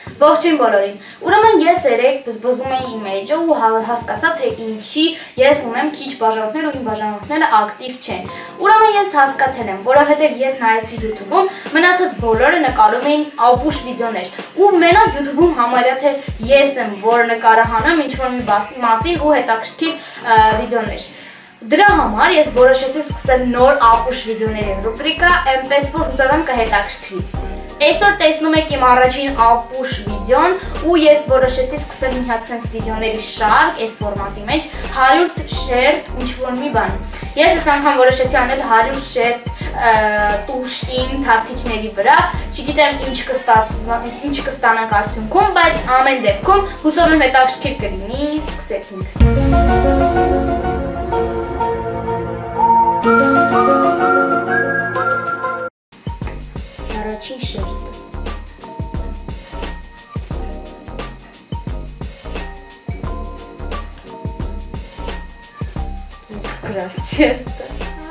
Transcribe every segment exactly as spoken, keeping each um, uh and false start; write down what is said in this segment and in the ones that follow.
Ողջույն բոլորին։ Ուրեմն ես երեք բզբզում էի իմեջը ու հասկացա, թե ինչի ես ունեմ քիչ բաժանորդներ ու իմ բաժանորդները ակտիվ չեն։ Ուրեմն ես հասկացել եմ, որովհետև ես նայեցի YouTube-ում, մնացած բոլորը նկարում էին ապուշ վիդեոներ։ Ու մենակ YouTube-ում համարյա թե ես եմ, որ նկարահանում ինչ-որ մի մասին ու հետաքրքիր վիդեոներ։ Դրա համար ես որոշեցի սկսել նոր ապուշ վիդեոների ռուբրիկա, այնպես որ հուսով եմ կհետաքրքրի։ Այսօր տեսնում եք իմ առաջին ապուշ վիդեոն ու ես որոշեցի սկսել մի հատ sense վիդեոների շարք այս ֆորմատի մեջ հարյուր շերտ ինչ-որ մի բան։ Ես այս անգամ որոշեցի անել հարյուր շերտ տուշ իմ թարթիչների վրա, չգիտեմ ինչ կստացվի, ինչ կստանանք արդյունքում, բայց ամեն դեպքում հուսով եմ հետաքրքիր կլինի, սկսեցինք։ Առաջին շերտը։ Երկրորդ շերտը։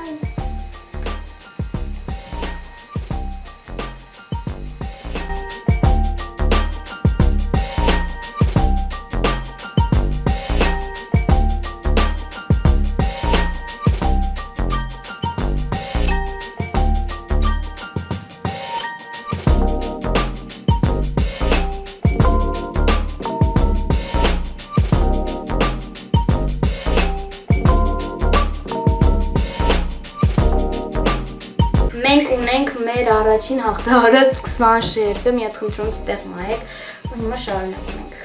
Մենք ունենք մեր առաջին հաղթահարած քսան շերտը, մի հատ խնդրում ստեղ նայեք, ու հիմա շարունակում ենք։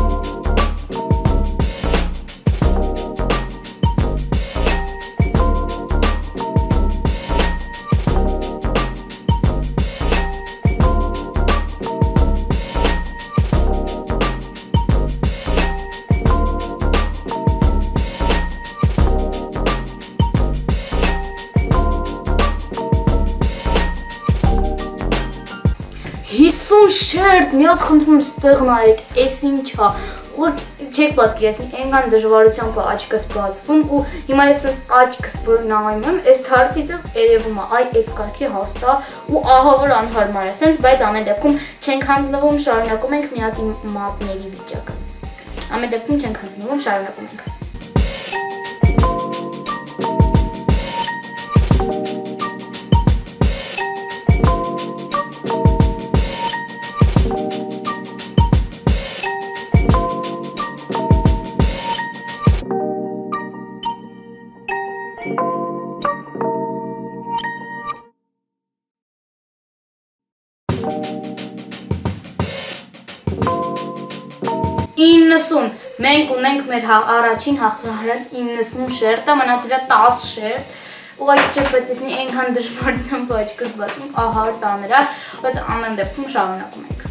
հիսուն շերտ, մի հատ խնդրում ստեղ նայեք, էս ինչա, ու չեք պատկերացնի, այնքան դժվարությամբ աչքս բացվում ու հիմա ես սենց աչքս որ նայում եմ, այս թարթիչս երևում է, այ այդ կարգի հաստա ու ահա որ անհարմար է, սենց բայց ամեն դեպքում չենք հանձնվում, շարունակում ենք մի հատ իմ մատների վիճակը։ Ամեն դեպքում չենք հանձնվում, շարունակում ենք։ իննսուն, մենք ունենք մեր առաջին հաղթահարած իննսուն շերտը, մնաց իրա տասը շերտ, ու այդ չեք պետքնի այնքան դժվարությամբ աչքս բացում, ահա ծանր է, բայց ամեն դեպքում շարունակում ենք։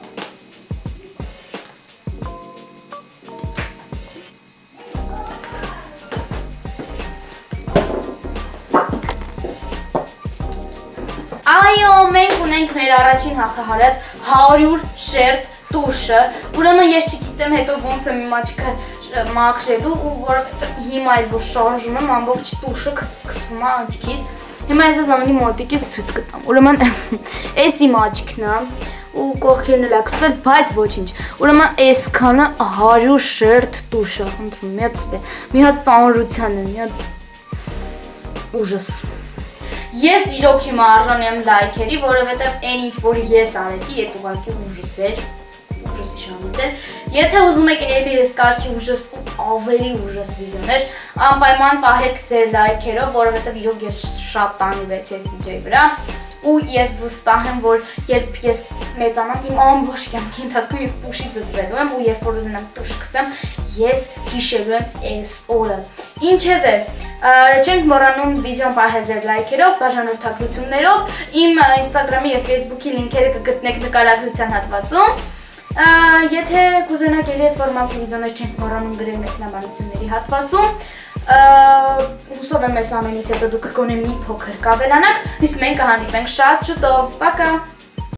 Այո, մենք ունենք մեր առաջին հաղթահարած հարյուր շերտ տուշը, ուրեմն ես չգիտեմ հետո ոնց եմ իմ աչքը մաքրելու ու որովհետև հիմա էլ որ շարժում եմ ամբողջ տուշը սկսվում է աչքից, հիմա ես այս ամենի մոտիկից ցույց կտամ, ուրեմն էս իմ աչքն է ու կողքերն էլ ակսվել, բայց ոչինչ, ուրեմն այսքանը հարյուր շերտ տուշ է, խնդրում, մի հատ ստե, մի հատ ծանրության է, մի հատ ուժս։ Ես իրոք հիմա արժանի եմ լայքերի, որովհետև այն ինչ որ ես անեցի, այդ ուղղակի ուժս էր, ուժսի շամից էր։ Եթե ուզում եք էլի ես կարգի ուժս ու ավելի ուժս վիդեոներ, անպայման պահեք ձեր լայքերով, որովհետև իրոք ես շատ տանիվեցի այս վիդեոյի վրա, ու ես վստահ եմ, որ երբ ես մեծանամ, իմ ամբողջ կյանքի ընթացքում ես տուշից զզվելու եմ ու երբ որ ուզենամ տուշ սկսեմ, ես հիշելու եմ այս օրը։ Ինչևէ, չենք մոռանում վիդեոն պահել ձեր լայքերով, բաժանորդագրություններով, իմ Instagram-ի և Facebook-ի լինքերը կգտնեք նկարագրության հատվածում։ Եթե կուզենաք էլի այս ֆորմատի վիդեոներ չենք մոռանում գրել մեկնաբանությունների հատվածում, հուսով եմ այս ամենից հետո դուք գոնե մի փոքր կավելանաք, իսկ մենք կհանդիպենք շատ շուտով, պակա։